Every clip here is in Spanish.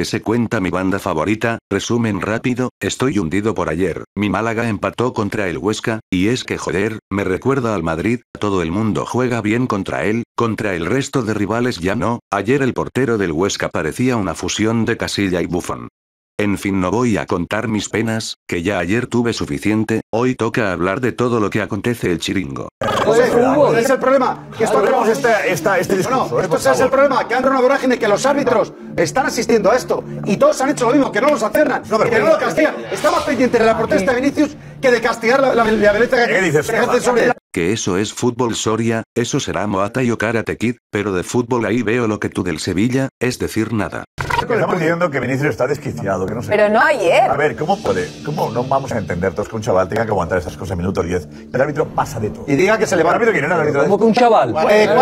que se cuenta mi banda favorita. Resumen rápido, estoy hundido por ayer. Mi Málaga empató contra el Huesca, y es que joder, me recuerda al Madrid, todo el mundo juega bien contra él, contra el resto de rivales ya no. Ayer el portero del Huesca parecía una fusión de Casilla y Buffon. En fin, no voy a contar mis penas, que ya ayer tuve suficiente, hoy toca hablar de todo lo que acontece el chiringo. ¿Cuál es el problema? Que esto tenemos este discurso. No, esto es el problema, que entra una vorágine, que los árbitros están asistiendo a esto, y todos han hecho lo mismo, que no los alternan, que no lo castigan. Está más pendiente de la protesta de Vinicius que de castigar la violencia que ejerce sobre él. Que eso es fútbol, Soria, eso será Muay Thai o Karate Kid, pero de fútbol ahí veo lo que tú del Sevilla, es decir, nada. Estamos diciendo que Vinicius está desquiciado, que no sé. Pero no ayer. A ver, ¿cómo no vamos a entender todos que un chaval tenga que aguantar estas cosas en minuto 10? El árbitro pasa de todo. Y diga que se le va. ¿El árbitro quién era el árbitro? ¿Cómo que un chaval?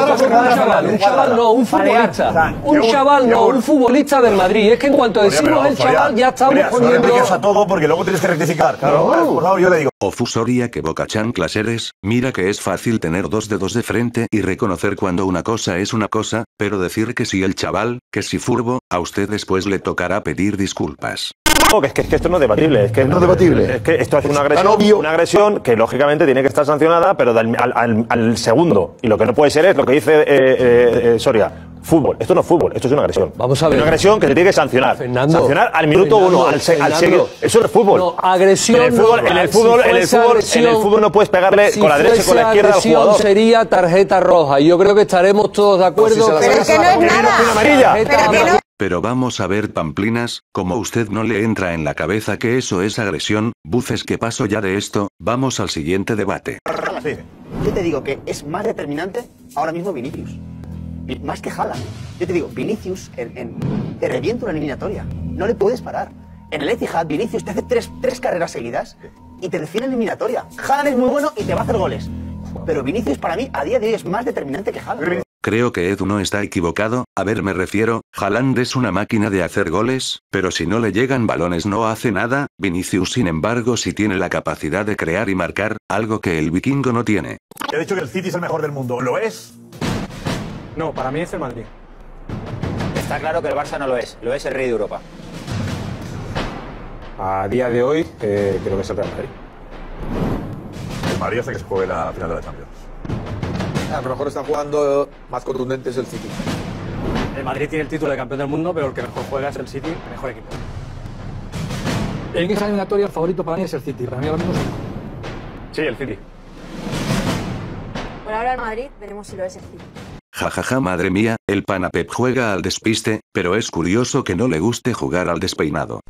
Un chaval no, un futbolista. Un chaval no, un futbolista del Madrid. Es que en cuanto decimos el chaval ya estamos poniendo... No a todo porque luego tienes que rectificar. Claro, por favor, yo le digo. O Fusoria, que boca chanclas eres, mira que es fácil tener dos dedos de frente y reconocer cuando una cosa es una cosa, pero decir que si el chaval, que si Furbo, a usted después le tocará pedir disculpas. No, es que esto no es debatible. Es que no es debatible. Es que esto es una agresión que lógicamente tiene que estar sancionada, pero al segundo. Y lo que no puede ser es lo que dice Soria. Fútbol. Esto no es fútbol, esto es una agresión. Vamos a ver. Es una agresión que se tiene que sancionar. Fernando, sancionar al minuto uno, al segundo. Eso no es fútbol. No, agresión. En el fútbol no puedes pegarle con la derecha y con la izquierda al jugador. Sería tarjeta roja. Y yo creo que estaremos todos de acuerdo. Pero es que no es nada. Pero vamos a ver, Pamplinas, como usted no le entra en la cabeza que eso es agresión, bufes, que paso ya de esto, vamos al siguiente debate. Sí. Yo te digo que es más determinante ahora mismo Vinicius. Más que Haaland. Yo te digo, Vinicius te revienta una eliminatoria. No le puedes parar. En el Etihad, Vinicius te hace tres carreras seguidas y te define eliminatoria. Haaland es muy bueno y te va a hacer goles. Pero Vinicius para mí a día de hoy es más determinante que Haaland. Creo que Edu no está equivocado. A ver, me refiero, Haaland es una máquina de hacer goles, pero si no le llegan balones no hace nada. Vinicius, sin embargo, sí tiene la capacidad de crear y marcar, algo que el vikingo no tiene. He dicho que el City es el mejor del mundo. ¿Lo es? No, para mí es el Madrid. Está claro que el Barça no lo es el rey de Europa. A día de hoy, creo que es el Real Madrid. El Madrid hasta que se juegue la final de la Champions. A lo mejor están jugando más contundentes el City. El Madrid tiene el título de campeón del mundo, pero el que mejor juega es el City, el mejor equipo. En esa eliminatoria el favorito para mí es el City. Para mí ahora mismo sí, el City. Por ahora el Madrid, veremos si lo es el City. Jajaja, madre mía, el pana Pep juega al despiste, pero es curioso que no le guste jugar al despeinado.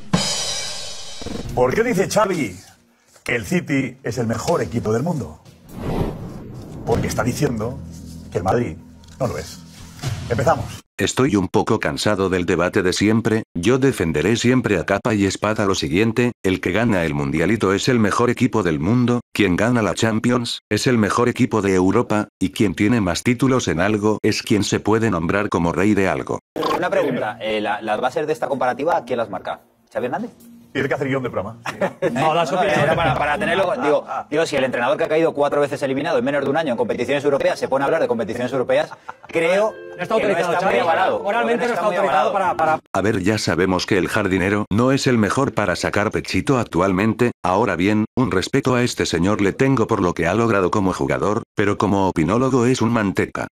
¿Por qué dice Xavi que el City es el mejor equipo del mundo? Porque está diciendo que el Madrid no lo es. Empezamos. Estoy un poco cansado del debate de siempre, yo defenderé siempre a capa y espada lo siguiente, el que gana el mundialito es el mejor equipo del mundo, quien gana la Champions, es el mejor equipo de Europa, y quien tiene más títulos en algo es quien se puede nombrar como rey de algo. Una pregunta, las bases de esta comparativa, ¿quién las marca? ¿Xavi Hernández? Tiene que hacer guión de programa. Para tenerlo, digo, si el entrenador que ha caído 4 veces eliminado en menos de un año en competiciones europeas se pone a hablar de competiciones europeas, creo no está autorizado, no está muy avalado. Moralmente no está autorizado para... A ver, ya sabemos que el jardinero no es el mejor para sacar pechito actualmente, ahora bien, un respeto a este señor le tengo por lo que ha logrado como jugador, pero como opinólogo es un manteca.